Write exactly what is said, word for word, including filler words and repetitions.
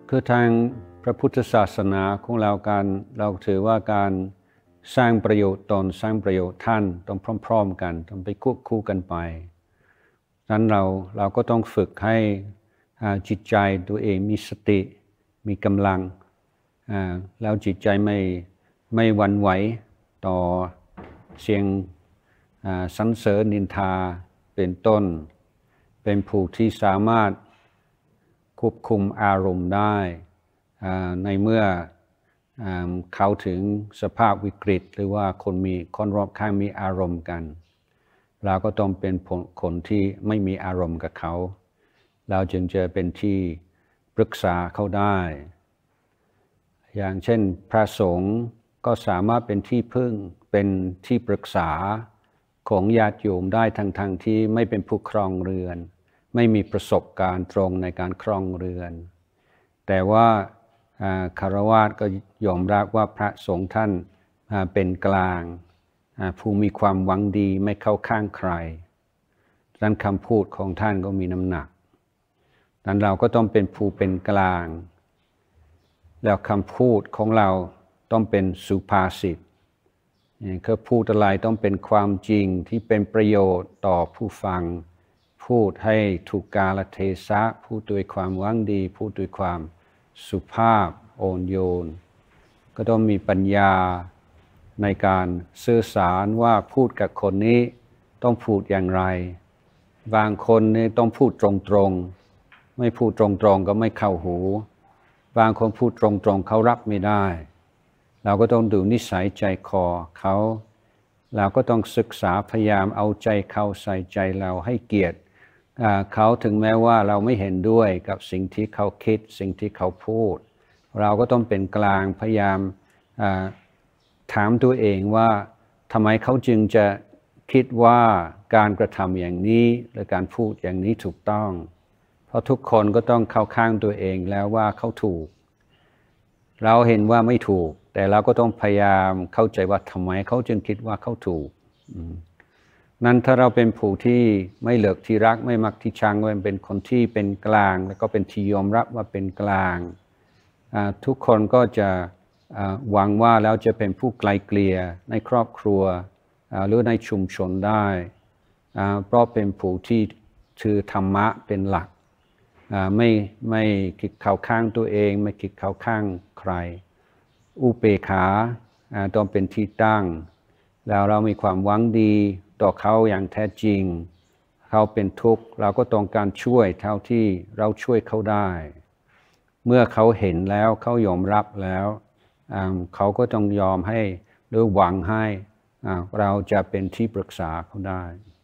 คือทางพระพุทธศาสนาของเราการเราถือว่าการสร้างประโยชน์ตนสร้างประโยชน์ท่านต้องพร้อมๆกันต้องไปควบคู่กันไปดังนั้นเราเราก็ต้องฝึกให้จิตใจตัวเองมีสติมีกำลังแล้วจิตใจไม่ไม่หวั่นไหวต่อเสียงสรรเสริญนินทาเป็นต้นเป็นผู้ที่สามารถควบคุมอารมณ์ได้ในเมื่อเข้าถึงสภาพวิกฤตหรือว่าคนมีคนรอบข้างมีอารมณ์กันเราก็ต้องเป็นคนที่ไม่มีอารมณ์กับเขาเราจึงจะเป็นที่ปรึกษาเขาได้อย่างเช่นพระสงฆ์ก็สามารถเป็นที่พึ่งเป็นที่ปรึกษาของญาติโยมได้ทั้งๆ ท, ที่ไม่เป็นผู้ครองเรือนไม่มีประสบการณ์ตรงในการครองเรือนแต่ว่าคฤหัสถ์ก็ยอมรับว่าพระสงฆ์ท่านเป็นกลางผู้มีความหวังดีไม่เข้าข้างใครดังนั้นคำพูดของท่านก็มีน้ำหนักดังนั้นเราก็ต้องเป็นผู้เป็นกลางแล้วคำพูดของเราต้องเป็นสุภาษิตคือพูดอะไรต้องเป็นความจริงที่เป็นประโยชน์ต่อผู้ฟังพูดให้ถูกกาลเทศะพูดด้วยความหวังดีพูดด้วยความสุภาพอ่อนโยนก็ต้องมีปัญญาในการสื่อสารว่าพูดกับคนนี้ต้องพูดอย่างไรบางคนนี่ต้องพูดตรงๆไม่พูดตรงๆก็ไม่เข้าหูบางคนพูดตรงๆเขารับไม่ได้เราก็ต้องดูนิสัยใจคอเขาเราก็ต้องศึกษาพยายามเอาใจเขาใส่ใจเราให้เกียรติเขาถึงแม้ว่าเราไม่เห็นด้วยกับสิ่งที่เขาคิดสิ่งที่เขาพูดเราก็ต้องเป็นกลางพยายามถามตัวเองว่าทำไมเขาจึงจะคิดว่าการกระทำอย่างนี้หรือการพูดอย่างนี้ถูกต้องเพราะทุกคนก็ต้องเข้าข้างตัวเองแล้วว่าเขาถูกเราเห็นว่าไม่ถูกแต่เราก็ต้องพยายามเข้าใจว่าทำไมเขาจึงคิดว่าเขาถูกนั้นถ้าเราเป็นผู้ที่ไม่เลือกที่รักไม่มักที่ชังเป็นคนที่เป็นกลางแล้วก็เป็นที่ยอมรับว่าเป็นกลางทุกคนก็จะหวังว่าแล้วจะเป็นผู้ไกลเกลี่ยในครอบครัวหรือในชุมชนได้เพราะเป็นผู้ที่ถือธรรมะเป็นหลักไม่ไม่คิดเข้าข้างตัวเองไม่คิดเข้าข้างใครอุเบกขาต้องเป็นที่ตั้งแล้วเรามีความหวังดีต่อเขาอย่างแท้จริงเขาเป็นทุกข์เราก็ต้องการช่วยเท่าที่เราช่วยเขาได้เมื่อเขาเห็นแล้วเขายอมรับแล้วเขาก็ต้องยอมให้หรือหวังให้เราจะเป็นที่ปรึกษาเขาได้